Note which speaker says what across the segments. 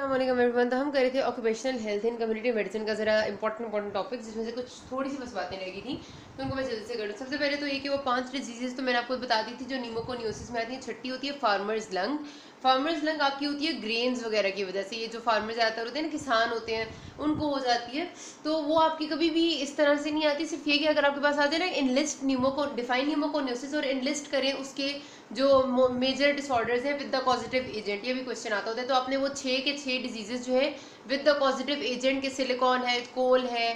Speaker 1: अस्सलाम एवरीवन। तो हम कर रहे थे occupational health in community medicine का ज़रा इंपॉर्टेंट टॉपिक, जिसमें से कुछ थोड़ी सी बस बातें रह गई थी, तो उनको मैं जल्दी से करूँ। सबसे पहले तो ये कि वो 5 डिजीजेस तो मैंने आपको बता दी थी जो न्यूमोकोनियोसिस में आती है। छठी होती है फार्मर्स लंग। फार्मर्स लंग आपकी होती है ग्रेन्स वगैरह की वजह से, ये जो फार्मर ज़्यादातर होते हैं ना, किसान होते हैं, उनको हो जाती है। तो वो आपकी कभी भी इस तरह से नहीं आती। सिर्फ ये कि अगर आपके पास आ जाए ना इनलिस्ट डिफाइन न्यूमोकोनियोसिस और इनलिस्ट करें उसके जो मेजर डिसऑर्डर्स हैं विद द कॉजिटिव एजेंट, ये भी क्वेश्चन आता होता है। तो आपने वो 6 के 6 डिजीजेस जो है विद द पॉजिटिव एजेंट के सिलिकॉन है, कोल है,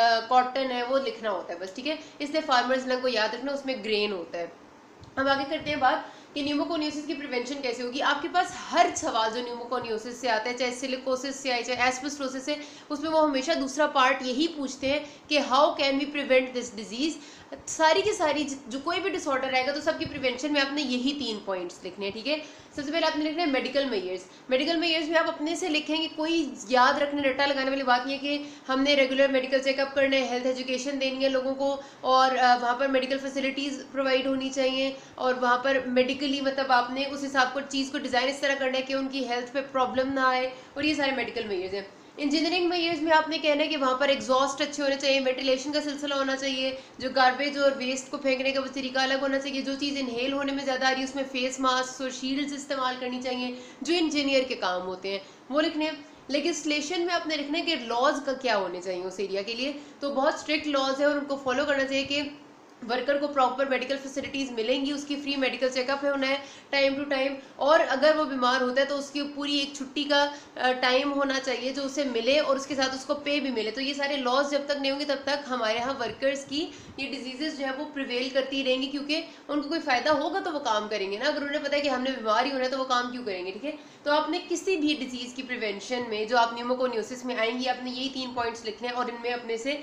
Speaker 1: कॉटन है, वो लिखना होता है बस, ठीक है। इसलिए फार्मर्स लंग को याद रखना, उसमें ग्रेन होता है। अब आगे करते हैं बात कि न्यूमोकोनियोसिस की प्रिवेंशन कैसे होगी। आपके पास हर सवाल जो न्यूमोकोनियोसिस से आता है, चाहे सिलिकोसिस से आए चाहे एस्बेस्टोसिस से, उसमें वो हमेशा दूसरा पार्ट यही पूछते हैं कि how can we prevent this disease. सारी की सारी जो कोई भी डिसऑर्डर आएगा तो सबकी प्रिवेंशन में आपने यही 3 पॉइंट्स लिखने हैं, ठीक है। सबसे पहले आपने लिखना है मेडिकल मेजर्स। मेडिकल मेजर्स में आप अपने से लिखेंगे, कोई याद रखने रट्टा लगाने वाली बात नहीं है कि हमने रेगुलर मेडिकल चेकअप करना है, हेल्थ एजुकेशन देनी है लोगों को, और वहाँ पर मेडिकल फैसिलिटीज़ प्रोवाइड होनी चाहिए, और वहाँ पर मेडिकली मतलब आपने उस हिसाब को चीज़ को डिज़ाइन इस तरह करना है कि उनकी हेल्थ पे प्रॉब्लम ना आए, और ये सारे मेडिकल मेजर्स हैं। इंजीनियरिंग मेजर्स में आपने कहना है कि वहाँ पर एग्जॉस्ट अच्छे होने चाहिए, वेंटिलेशन का सिलसिला होना चाहिए, जो गार्बेज और वेस्ट को फेंकने का वो तरीका अलग होना चाहिए, जो चीज़ इनहेल होने में ज़्यादा आ रही है उसमें फेस मास्क और शील्ड्स इस्तेमाल करनी चाहिए, जो इंजीनियर के काम होते हैं वो लिखने हैं। लेजिस्लेशन में आपने लिखना है कि लॉज का क्या होने चाहिए उस एरिया के लिए। तो बहुत स्ट्रिक्ट लॉज है और उनको फॉलो करना चाहिए कि वर्कर को प्रॉपर मेडिकल फैसिलिटीज़ मिलेंगी, उसकी फ्री मेडिकल चेकअप है होना है टाइम टू टाइम, और अगर वो बीमार होता है तो उसकी पूरी एक छुट्टी का टाइम होना चाहिए जो उसे मिले, और उसके साथ उसको पे भी मिले। तो ये सारे लॉज जब तक नहीं होंगे तब तक हमारे यहाँ वर्कर्स की ये डिजीजेज जो है वो प्रिवेल करती रहेंगी, क्योंकि उनको कोई फ़ायदा होगा तो वो काम करेंगे ना। अगर उन्हें पता है कि हमने बीमार ही होना है तो वो काम क्यों करेंगे, ठीक है। तो आपने किसी भी डिजीज़ की प्रिवेंशन में जो आप न्यूमोकोनियोसिस में आएंगी, आपने यही 3 पॉइंट्स लिखने हैं, और इनमें अपने से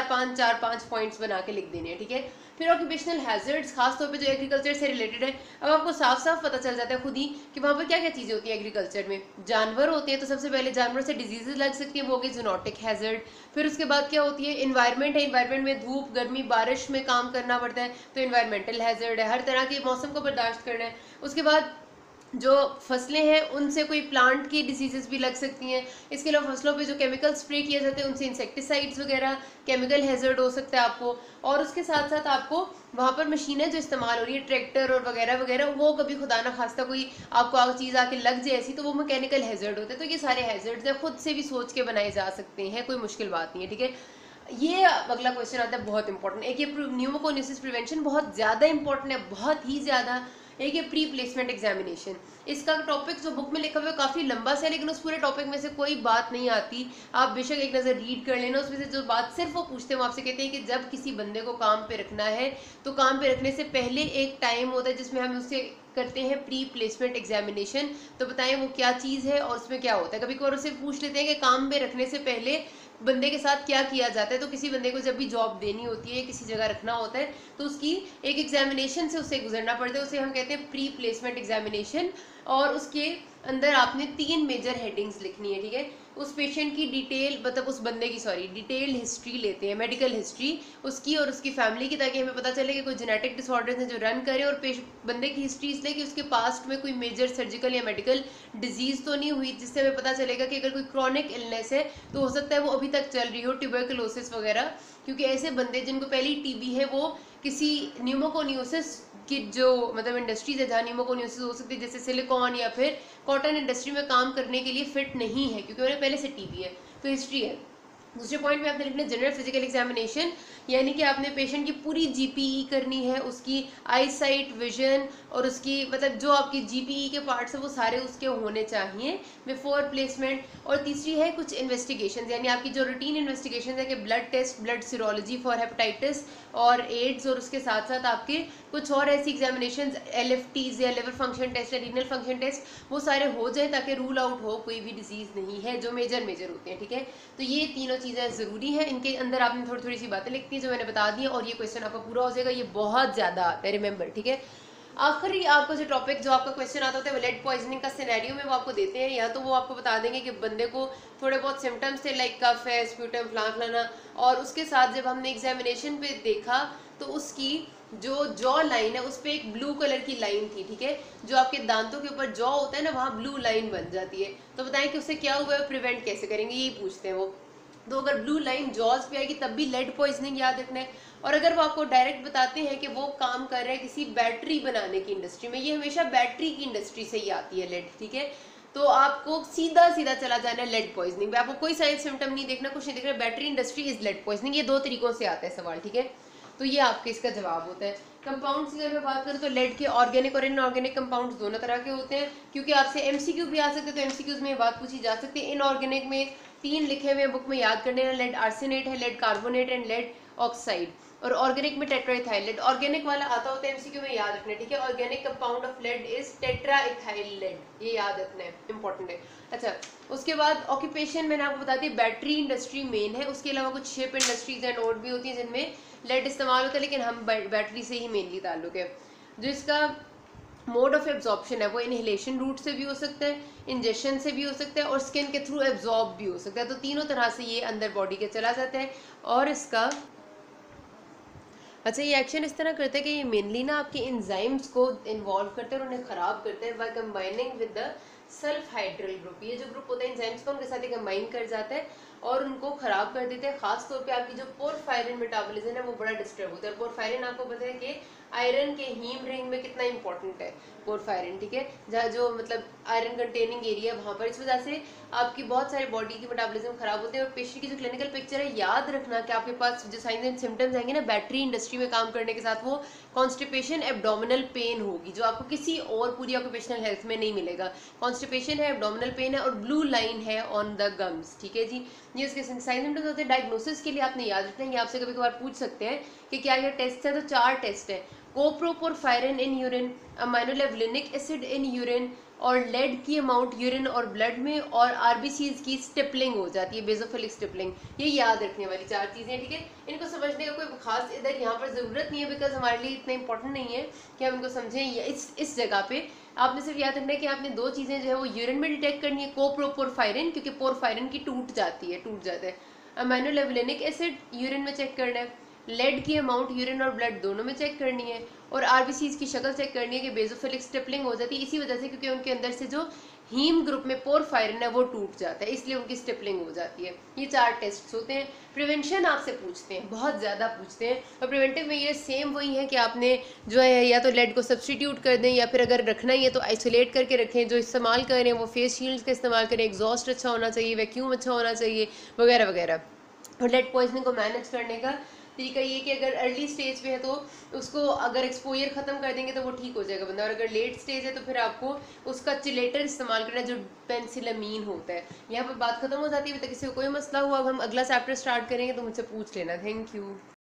Speaker 1: 4-5 पॉइंट्स बना के लिख देने हैं, ठीक है। फिर ऑक्यूपेशनल हैजर्ड्स, खासतौर पे जो एग्रीकल्चर से रिलेटेड है। अब आपको साफ साफ पता चल जाता है खुद ही कि वहाँ पर क्या क्या चीज़ें होती हैं एग्रीकल्चर में। जानवर होते हैं, तो सबसे पहले जानवर से डिजीजेज लग सकती हैं, वो हो गई जूनोटिक हैजर्ड। फिर उसके बाद क्या होती है, इन्वायरमेंट है, इन्वायरमेंट में धूप गर्मी बारिश में काम करना पड़ता है, तो इन्वायरमेंटल हैजर्ड है, हर तरह के मौसम को बर्दाश्त करना है। उसके बाद जो फसलें हैं उनसे कोई प्लांट की डिसीजेस भी लग सकती हैं। इसके अलावा फसलों पे जो केमिकल स्प्रे किए जाते हैं उनसे इंसेक्टिसाइड्स वगैरह, केमिकल हैजर्ड हो सकता है आपको। और उसके साथ साथ आपको वहाँ पर मशीनें जो इस्तेमाल हो रही है, ट्रैक्टर और वगैरह वगैरह, वो कभी खुदा ना खास्ता कोई आपको चीज़ आके लग जाए ऐसी, तो वो मैकेनिकल हैजर्ड होते हैं। तो ये सारे हैजर्ड्स हैं, खुद से भी सोच के बनाए जा सकते हैं, कोई मुश्किल बात नहीं है, ठीक है। ये अगला क्वेश्चन आता है बहुत इंपॉर्टेंट। एक ये न्यूमोकोनियोसिस प्रिवेंशन बहुत ज़्यादा इंपॉर्टेंट है, बहुत ही ज़्यादा। एक ये प्री प्लेसमेंट एग्जामिनेशन, इसका टॉपिक जो बुक में लिखा हुआ है काफ़ी लंबा सा है, लेकिन उस पूरे टॉपिक में से कोई बात नहीं आती। आप बेशक एक नज़र रीड कर लेना, उसमें से जो बात सिर्फ वो पूछते हैं वो आपसे कहते हैं कि जब किसी बंदे को काम पे रखना है तो काम पे रखने से पहले एक टाइम होता है जिसमें हम उससे करते हैं प्री प्लेसमेंट एग्जामिनेशन। तो बताएं वो क्या चीज़ है और उसमें क्या होता है। कभी कभार उससे पूछ लेते हैं कि काम पे रखने से पहले बंदे के साथ क्या किया जाता है। तो किसी बंदे को जब भी जॉब देनी होती है, किसी जगह रखना होता है, तो उसकी एक एग्जामिनेशन से उसे गुजरना पड़ता है, उसे हम कहते हैं प्री प्लेसमेंट एग्जामिनेशन। और उसके अंदर आपने 3 मेजर हेडिंग्स लिखनी है, ठीक है। उस पेशेंट की डिटेल, मतलब उस बंदे की डिटेल्ड हिस्ट्री लेते हैं, मेडिकल हिस्ट्री उसकी और उसकी फैमिली की, ताकि हमें पता चले कि कोई जेनेटिक डिसऑर्डर्स हैं जो रन करें, और बंदे की हिस्ट्री इसलिए कि उसके पास्ट में कोई मेजर सर्जिकल या मेडिकल डिजीज तो नहीं हुई, जिससे हमें पता चलेगा कि अगर कोई क्रॉनिक इलनेस है तो हो सकता है वो अभी तक चल रही हो, ट्यूबरकुलोसिस वगैरह। क्योंकि ऐसे बंदे जिनको पहली टीबी है वो किसी न्यूमोकोनियोसिस की जो मतलब इंडस्ट्रीज है जहाँ न्यूमोकोनियोसिस हो सकती है, जैसे सिलिकॉन या फिर कॉटन इंडस्ट्री में काम करने के लिए फिट नहीं है, क्योंकि उन्हें पहले से टीबी है, तो हिस्ट्री है। दूसरे पॉइंट में आपने लिखना जनरल फिजिकल एग्जामिनेशन, यानी कि आपने पेशेंट की पूरी जीपीई करनी है, उसकी आई साइट, विजन, और उसकी मतलब जो आपकी जीपीई के पार्ट्स हैं वो सारे उसके होने चाहिए बिफोर प्लेसमेंट। और तीसरी है कुछ इन्वेस्टिगेशन, यानी आपकी जो रूटीन इन्वेस्टिगेशन है कि blood test, blood serology for hepatitis और एड्स, और उसके साथ साथ आपके कुछ और ऐसी एग्जामिनेशन, LFTs या लिवर फंक्शन टेस्ट या रीनल फंक्शन टेस्ट, वो सारे हो जाए ताकि रूल आउट हो कोई भी डिजीज़ नहीं है जो मेजर होते हैं, ठीक है। तो ये तीनों चीज़ें ज़रूरी हैं। इनके अंदर आपने थोड़ी थोड़ी सी बातें लिखती हैं जो मैंने बता दी हैं, और ये क्वेश्चन आपका पूरा हो जाएगा। ये बहुत ज़्यादा आता है, रिमेंबर, ठीक है। आखिरी आपको जो टॉपिक जो आपका क्वेश्चन आता होता है लेड पॉइजनिंग का सिनेरियो में वो आपको देते हैं, या तो वो आपको बता देंगे कि बंदे को थोड़े बहुत सिम्टम्स थे लाइक कफ है, स्प्यूटम, फलाना, और उसके साथ जब हमने एग्जामिनेशन पे देखा तो उसकी जो जॉ लाइन है उस पर एक ब्लू कलर की लाइन थी, ठीक है, जो आपके दांतों के ऊपर जॉ होता है ना, वहाँ ब्लू लाइन बन जाती है। तो बताएं कि उससे क्या हुआ है, प्रिवेंट कैसे करेंगे, यही पूछते हैं वो। तो अगर ब्लू लाइन जॉज पे आएगी तब भी लेड पॉइजनिंग याद रखना है। और अगर वो आपको डायरेक्ट बताते हैं कि वो काम कर रहे हैं किसी बैटरी बनाने की इंडस्ट्री में, ये हमेशा बैटरी की इंडस्ट्री से ही आती है लेड, ठीक है, तो आपको सीधा सीधा चला जाना है लेड पॉइजनिंग पे। आपको कोई साइंस सिम्टम नहीं देखना, कुछ नहीं देखना, battery industry is lead poisoning. ये दो तरीकों से आता है सवाल, ठीक है। तो ये आपके इसका जवाब होता है। कंपाउंड्स की अगर मैं बात करूँ तो लेड के ऑर्गेनिक और इनऑर्गेनिक कंपाउंड्स दोनों तरह के होते हैं, क्योंकि आपसे एमसीक्यू भी आ सकते हैं, तो एमसीक्यूज में बात पूछी जा सकती है। इनऑर्गेनिक में 3 लिखे हुए बुक में, याद करने हैं, लेड आर्सेनेट है, lead carbonate and lead oxide. और ऑर्गेनिक में टेट्राइथाइल लेड, ऑर्गेनिक वाला आता होता है एमसीक्यू में, याद रखना है, ठीक है। Organic compound of lead is tetraethyl lead, ये याद रखना है, इंपॉर्टेंट है। अच्छा, उसके बाद ऑक्यूपेशन मैंने आपको बता दी, बैटरी इंडस्ट्री मेन है, उसके अलावा कुछ शिप इंडस्ट्रीज एंड और भी होती है जिनमें लेड इस्तेमाल होता है, लेकिन हम बैटरी से ही मेनली ताल्लुक है। जो इसका मोड ऑफ एब्जॉर्प्शन है वो इनहेलेशन रूट से भी हो सकता है, इंजेक्शन से भी हो सकता है, और स्किन के थ्रू एब्जॉर्ब भी हो सकता है। तो तीनों तरह से ये अंदर बॉडी के चला जाता है। और इसका अच्छा, ये एक्शन इस तरह करता है कि ये मेनली ना आपके एंजाइम्स को इन्वॉल्व करते हैं और उन्हें खराब करते हैं by combining with the sulphydryl group. ये जो ग्रुप होता है एंजाइम्स का, उनके साथ कंबाइन कर जाता है और उनको खराब कर देते हैं। खास तौर पे आपकी जो पोरफायरिन मेटाबॉलिज्म है वो बड़ा डिस्टर्ब होता है। पोरफायरिन आपको पता है कि आयरन के हीम रिंग में कितना इंपॉर्टेंट है पोरफायरिन, ठीक है, जहाँ जो मतलब आयरन कंटेनिंग एरिया वहाँ पर, इस वजह से आपकी बहुत सारी बॉडी की मेटाबॉलिज्म खराब होते हैं। और पेशेंट की जो क्लिनिकल पिक्चर है, याद रखना कि आपके पास जो साइंस एंड सिम्टम्स आएंगे ना बैटरी इंडस्ट्री में काम करने के साथ, वो कॉन्स्टिपेशन, एब्डोमिनल पेन होगी, जो आपको किसी और पूरी ऑक्यूपेशनल हेल्थ में नहीं मिलेगा। कॉन्स्टिपेशन है, एब्डोमिनल पेन है और ब्लू लाइन है ऑन द गम्स, ठीक है जी। ये इसके साइंस सिम्टम्स होते हैं। डायग्नोसिस के लिए आपने याद रखना है, ये आपसे कभी कभार पूछ सकते हैं कि क्या ये टेस्ट है, तो 4 टेस्ट है। Coproporphyrin in urine, aminolevulinic acid in urine, और लेड की अमाउंट यूरिन और ब्लड में, और आरबीसीज की स्टिपलिंग हो जाती है, बेसोफिलिक स्टिपलिंग। ये याद रखने वाली 4 चीजें, ठीक है। इनको समझने का कोई खास इधर यहाँ पर जरूरत नहीं है, बिकॉज हमारे लिए इतना इंपॉर्टेंट नहीं है कि हम इनको समझें। इस जगह पे आपने सिर्फ याद रखना है कि आपने 2 चीजें जो है वो यूरिन में डिटेक्ट करनी है, कोप्रोपोरफायरिन, क्योंकि पोरफायरिन की टूट जाता है। अमाइनोलेवलिनिक एसिड यूरिन में चेक करना है, लेड की अमाउंट यूरिन और ब्लड दोनों में चेक करनी है, और आरबीसीज की शक्ल चेक करनी है कि बेसोफिलिक स्टिपलिंग हो जाती है, इसी वजह से क्योंकि उनके अंदर से जो हीम ग्रुप में पोरफायरिन है वो टूट जाता है, इसलिए उनकी स्टिपलिंग हो जाती है। ये 4 टेस्ट होते हैं। प्रिवेंशन आपसे पूछते हैं, बहुत ज़्यादा पूछते हैं, और प्रिवेंटिव में ये सेम वही है कि आपने जो है या तो लेड को सब्सटीट्यूट कर दें, या फिर अगर रखना ही है तो आइसोलेट करके रखें। जो इस्तेमाल करें वो फेस शील्ड्स का इस्तेमाल करें, एग्जॉस्ट अच्छा होना चाहिए, वैक्यूम अच्छा होना चाहिए, वगैरह वगैरह। और लेड पॉइजनिंग को मैनेज करने का तरीका ये कि अगर अर्ली स्टेज पे है तो उसको अगर एक्सपोजर खत्म कर देंगे तो वो ठीक हो जाएगा बंदा, और अगर लेट स्टेज है तो फिर आपको उसका चिलेटर इस्तेमाल करना है जो पेंसिलामीन होता है। यहाँ पर बात खत्म हो जाती है। अभी तक किसी को कोई मसला हुआ, अब हम अगला चैप्टर स्टार्ट करेंगे तो मुझसे पूछ लेना। Thank you.